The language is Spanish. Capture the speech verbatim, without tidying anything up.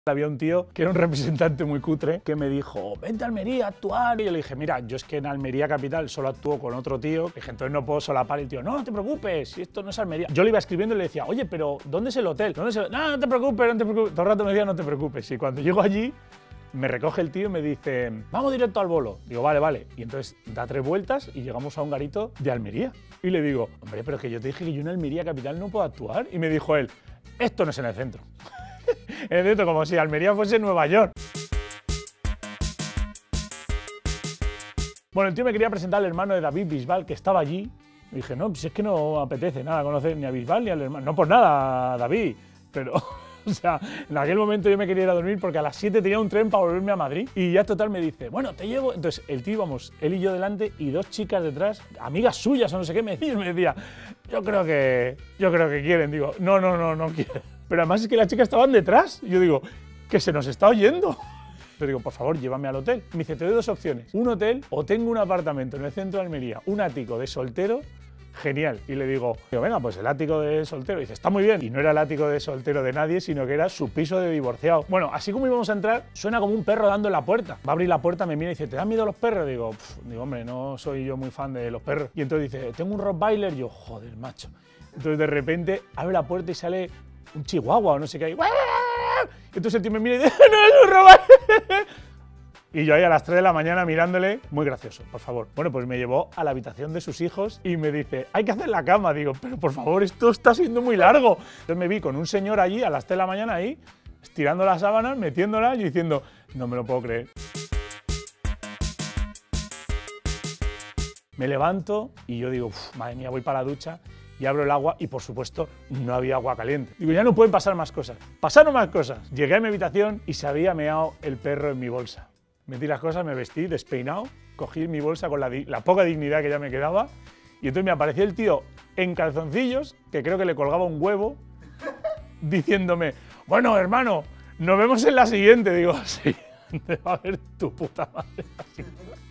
Había un tío que era un representante muy cutre que me dijo, vente a Almería a actuar. Y yo le dije, mira, yo es que en Almería capital solo actúo con otro tío, que entonces no puedo solapar. Y el tío, no, no te preocupes, si esto no es Almería. Yo le iba escribiendo y le decía, oye, pero ¿dónde es el hotel? ¿Dónde es el... No, no te preocupes, no te preocupes. Todo el rato me decía, no te preocupes. Y cuando llego allí, me recoge el tío y me dice, vamos directo al bolo. Digo, vale, vale. Y entonces da tres vueltas y llegamos a un garito de Almería. Y le digo, hombre, pero es que yo te dije que yo en Almería capital no puedo actuar. Y me dijo él, esto no es en el centro. En el centro, como si Almería fuese Nueva York. Bueno, el tío me quería presentar al hermano de David Bisbal, que estaba allí. Y dije, no, pues es que no apetece nada conocer ni a Bisbal ni al hermano. No por nada, David, pero... O sea, en aquel momento yo me quería ir a dormir porque a las siete tenía un tren para volverme a Madrid. Y ya total me dice, bueno, te llevo... Entonces el tío, vamos, él y yo delante y dos chicas detrás, amigas suyas o no sé qué, me decían, me decía, yo creo que... Yo creo que quieren. Digo, no, no, no, no quieren. Pero además es que las chicas estaban detrás. Y yo digo, que se nos está oyendo. Entonces digo, por favor, llévame al hotel. Me dice, te doy dos opciones. Un hotel o tengo un apartamento en el centro de Almería, un ático de soltero. Genial. Y le digo, digo, venga, pues el ático de soltero. Y dice, está muy bien. Y no era el ático de soltero de nadie, sino que era su piso de divorciado. Bueno, así como íbamos a entrar, suena como un perro dando en la puerta. Va a abrir la puerta, me mira y dice, ¿te dan miedo los perros? Digo, digo, hombre, no soy yo muy fan de los perros. Y entonces dice, tengo un Rottweiler. Yo, joder, macho. Entonces de repente abre la puerta y sale un chihuahua o no sé qué hay. Entonces el tío me mira y dice, no, es un Rottweiler. Y yo ahí a las tres de la mañana mirándole, muy gracioso, por favor. Bueno, pues me llevó a la habitación de sus hijos y me dice, hay que hacer la cama. Digo, pero por favor, esto está siendo muy largo. Entonces me vi con un señor allí a las tres de la mañana ahí, estirando las sábanas, metiéndolas y diciendo, no me lo puedo creer. Me levanto y yo digo, madre mía, voy para la ducha y abro el agua y, por supuesto, no había agua caliente. Digo, ya no pueden pasar más cosas. Pasaron más cosas. Llegué a mi habitación y se había meado el perro en mi bolsa. Metí las cosas, me vestí despeinado, cogí mi bolsa con la, la poca dignidad que ya me quedaba y entonces me apareció el tío en calzoncillos, que creo que le colgaba un huevo, diciéndome, bueno, hermano, nos vemos en la siguiente. Digo, sí, te va a ver tu puta madre.